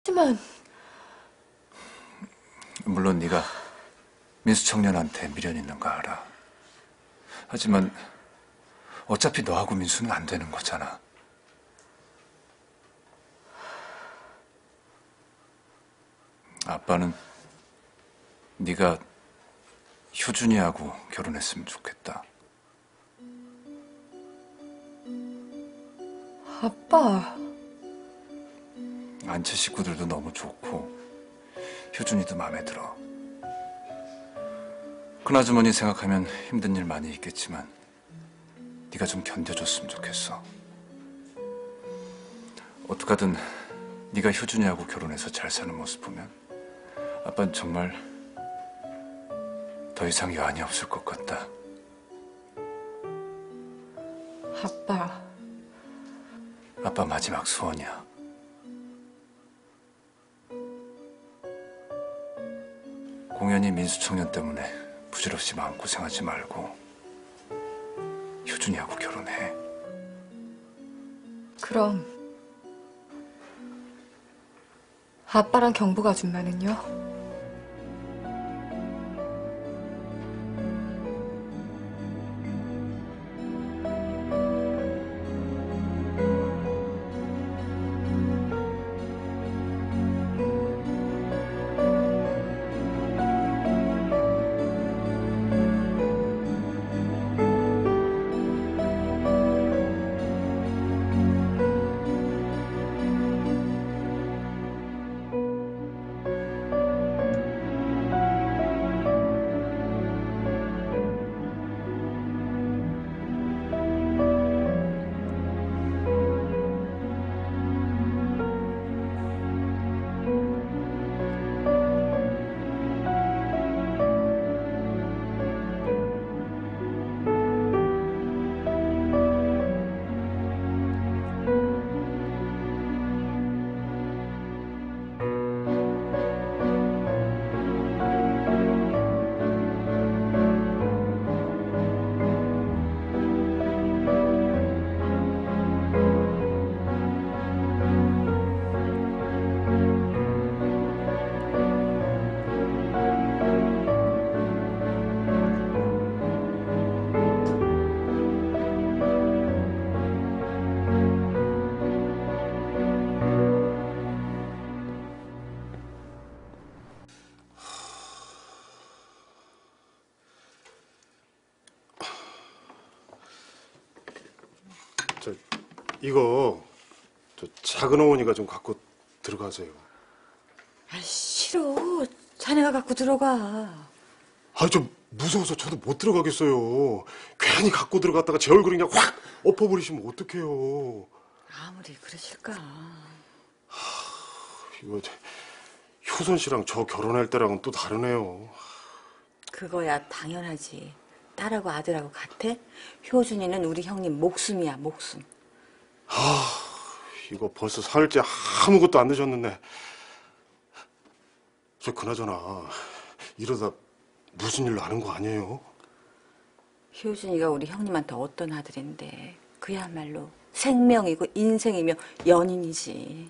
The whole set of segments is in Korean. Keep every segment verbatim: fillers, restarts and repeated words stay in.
하지만 물론 네가 민수 청년한테 미련 있는 거 알아. 하지만 어차피 너하고 민수는 안 되는 거잖아. 아빠는 네가 효준이하고 결혼했으면 좋겠다. 아빠. 안채 식구들도 너무 좋고 효준이도 마음에 들어. 그나저머니 생각하면 힘든 일 많이 있겠지만 네가 좀 견뎌줬으면 좋겠어. 어떡하든 네가 효준이하고 결혼해서 잘 사는 모습 보면 아빠는 정말 더 이상 여한이 없을 것 같다. 아빠. 아빠 마지막 소원이야. 공연히 민수 청년 때문에 부질없이 마음고생하지 말고 효준이하고 결혼해. 그럼 아빠랑 경복 아줌마는요? 저 이거 저 작은 어머니가 좀 갖고 들어가세요. 아, 싫어. 자네가 갖고 들어가. 아, 좀 무서워서 저도 못 들어가겠어요. 괜히 갖고 들어갔다가 제 얼굴이 그냥 확 엎어버리시면 어떡해요. 아무리 그러실까. 이거 효선 씨랑 저 결혼할 때랑은 또 다르네요. 그거야 당연하지. 딸하고 아들하고 같아? 효준이는 우리 형님 목숨이야, 목숨. 아, 이거 벌써 사흘째 아무것도 안 드셨는데. 저 그나저나 이러다 무슨 일 나는 거 아니에요? 효준이가 우리 형님한테 어떤 아들인데 그야말로 생명이고 인생이며 연인이지.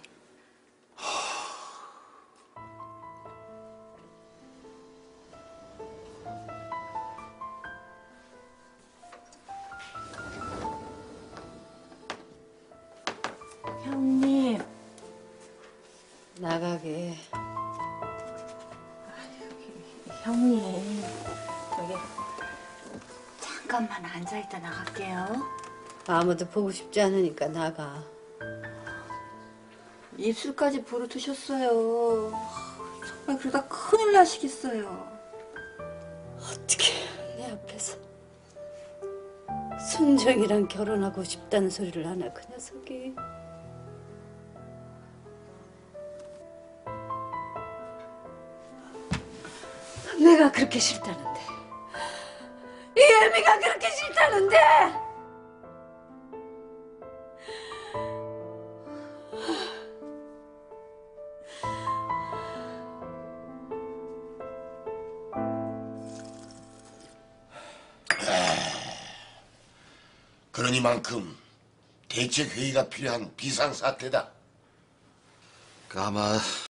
형님. 나가게. 형님, 여기 잠깐만 앉아있다 나갈게요. 아무도 보고 싶지 않으니까 나가. 입술까지 부르트셨어요. 정말 그러다 큰일 나시겠어요. 어떻게 내 앞에서 순정이랑 결혼하고 싶다는 소리를 하나 그 녀석이. 내가 그렇게 싫다는데, 이 애미가 그렇게 싫다는데. 그러니만큼 대책회의가 필요한 비상사태다. 그 아마